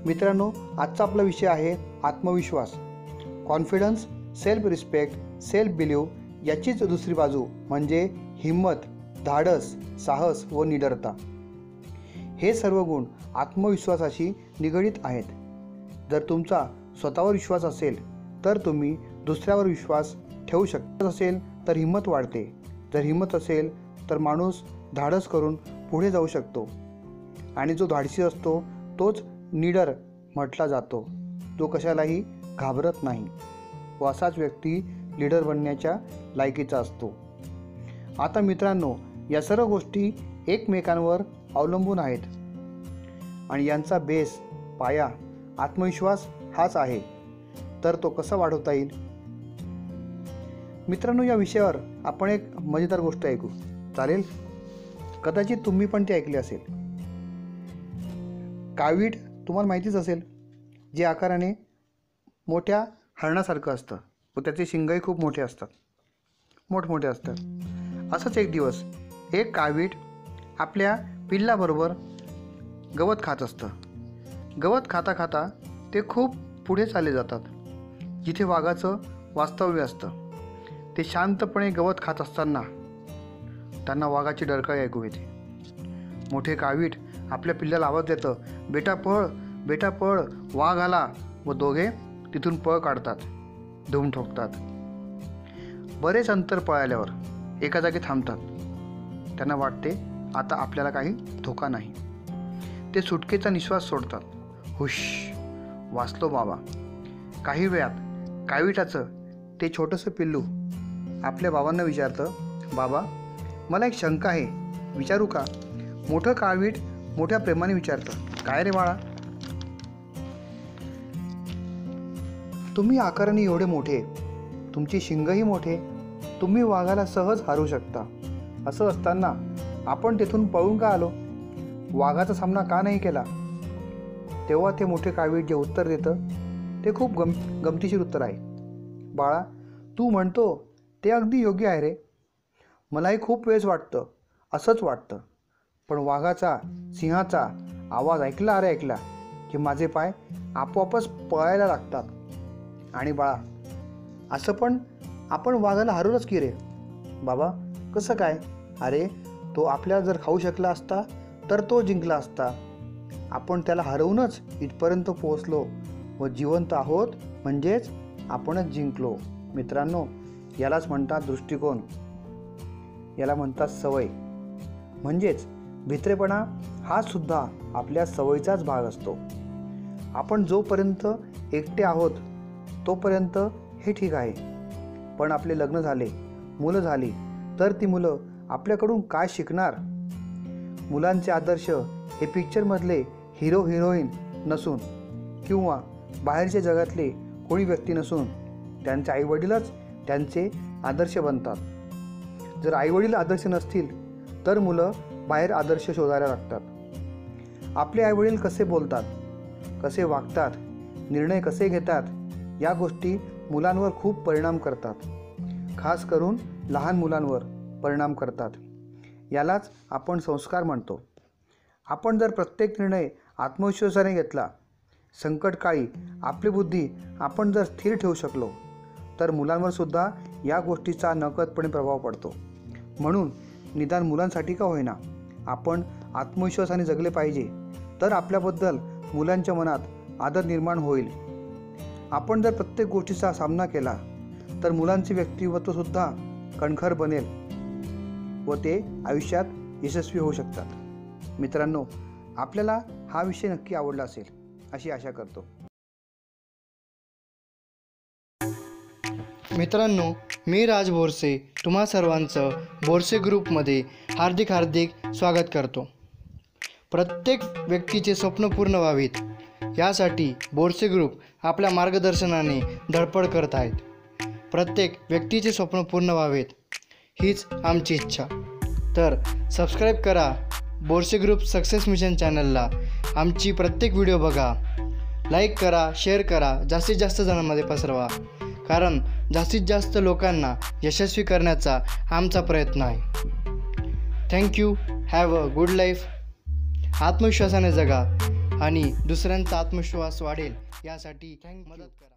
मित्रांनो, आजचा आपला विषय आहे आत्मविश्वास, confidence, self respect, self believe याचीच दुसरी बाजू म्हणजे हिम्मत, धाडस, साहस व निडरता। हे सर्व गुण आत्मविश्वासाशी निगडीत आहेत। जर तुमचा स्वतःवर विश्वास असेल तर तुम्ही दुसऱ्यावर विश्वास ठेवू शकता। असेल तर हिम्मत वाढते, जर हिम्मत असेल तर माणूस धाडस करून पुढे जाऊ शकतो आणि जो धाडसी असतो तोच निडर म्हटला जातो, जो कशालाही घाबरत नाही व असाच व्यक्ती लीडर बनण्याच्या लायकीचा असतो। आता मित्रांनो, या सर्व गोष्टी एकमेकांवर अवलंबून आहेत आणि यांचा बेस, पाया, आत्मविश्वास हाच आहे। तर तो कसा वाढवता येईल? मित्रांनो, या विषयावर आपण एक मजेदार गोष्ट ऐकू, चालेल? कदाचित तुम्ही पण ती ऐकली असेल। कावीळ तुम्हाला माहितीच असेल, जे आकाराने मोठ्या हरणासारखं असतं व त्याचे शिंगही खूप मोठे असतात, मोठमोठे असतात। असंच एक दिवस एक कावीळ आपल्या पिल्लाबरोबर गवत खात असतं। गवत खाता खाता ते खूप पुढे चालले जातात, जिथे वाघाचं वास्तव्य असतं। ते शांतपणे गवत खात असताना त्यांना वाघाची डरकाळी ऐकू येते। मोठे कावीळ आपल्या पिल्लाला आवाज देतं, बेटा पळ, बेटा पळ, वाघ आला। व दोघे तिथून पळ काढतात, धूम ठोकतात। बरेच अंतर पळाल्यावर एका जागी थांबतात। त्यांना वाटते आता आपल्याला काही धोका नाही। ते सुटकेचा निश्वास सोडतात। हुश, वाचलो बाबा। काही वेळात काविळाचं ते छोटंसं पिल्लू आपल्या बाबांना विचारतं, बाबा मला एक शंका आहे, विचारू का? मोठं कावीळ मोठ्या प्रेमाने विचारतं, काय रे बाळा? तुम्ही आकाराने एवढे मोठे, तुमची शिंगही मोठे, तुम्ही वाघाला सहज हरवू शकता। असं असताना आपण तेथून पळून का आलो? वाघाचा सामना का नाही केला? तेव्हा ते मोठे कावीळ जे उत्तर देतं ते खूप गमतीशीर उत्तर आहे। बाळा, तू म्हणतो ते अगदी योग्य आहे रे, मलाही खूप वेळेस वाटतं, असंच वाटतं। पण वाघाचा, सिंहाचा आवाज ऐकला की माझे पाय आपोआपच पळायला लागतात। आणि बाळा, असं पण आपण वाघाला हरवलंच की रे? बाबा, कसं काय? अरे, तो आपल्याला जर खाऊ शकला असता तर तो जिंकला असता। आपण त्याला हरवूनच इथपर्यंत पोहोचलो व जिवंत आहोत, म्हणजेच आपणच जिंकलो। मित्रांनो, यालाच म्हणतात दृष्टिकोन, याला म्हणतात सवय। म्हणजेच भित्रेपणा हा सुद्धा आपल्या सवयीचाच भाग असतो। आपण जोपर्यंत एकटे आहोत तोपर्यंत हे ठीक आहे, पण आपले लग्न झाले, मुलं झाली तर ती मुलं आपल्याकडून काय शिकणार? मुलांचे आदर्श हे पिक्चरमधले हिरो हिरोईन नसून किंवा बाहेरच्या जगातले कोणी व्यक्ती नसून त्यांचे आईवडीलच त्यांचे आदर्श बनतात। जर आईवडील आदर्श नसतील तर मुलं बाहेर आदर्श शोधायला लागतात। आपले आईवडील कसे बोलतात, कसे वागतात, निर्णय कसे घेतात, या गोष्टी मुलांवर खूप परिणाम करतात, खास करून लहान मुलांवर परिणाम करतात। यालाच आपण संस्कार म्हणतो। आपण जर प्रत्येक निर्णय आत्मविश्वासाने घेतला, संकटकाळी आपली बुद्धी आपण जर स्थिर ठेवू शकलो तर मुलांवर सुद्धा या गोष्टीचा नकळतपणे प्रभाव पडतो। म्हणून निदान मुलांसाठी का होईना आपण आत्मविश्वासाने जगले पाहिजे, तर आपल्याबद्दल मुलांच्या मनात आदर निर्माण होईल। आपण जर प्रत्येक गोष्टीचा सामना केला तर मुलांचे व्यक्तिमत्व सुद्धा कणखर बनेल व ते आयुष्यात यशस्वी होऊ शकतात। मित्रांनो, आपल्याला हा विषय नक्की आवडला असेल अशी आशा करतो। मित्रांनो, मी राज बोरसे तुम्हा सर्वांचं बोरसे ग्रुपमध्ये हार्दिक स्वागत करतो। प्रत्येक व्यक्तीचे स्वप्न पूर्ण व्हावीत यासाठी बोरसे ग्रुप आपल्या मार्गदर्शनाने धडपड करत आहेत। प्रत्येक व्यक्तीचे स्वप्न पूर्ण व्हावेत हीच आमची इच्छा। तर सबस्क्राईब करा बोरसे ग्रुप सक्सेस मिशन चॅनलला। आमची प्रत्येक व्हिडिओ बघा, लाईक करा, शेअर करा, जास्तीत जास्त जणांमध्ये पसरवा, कारण जास्तीत जास्त लोकांना यशस्वी करण्याचा आमचा प्रयत्न आहे। Thank you, have a good life. आत्मविश्वासाने जगा, आणि दुसऱ्यांचा आत्मविश्वास वाढेल यासाठी मदत करा.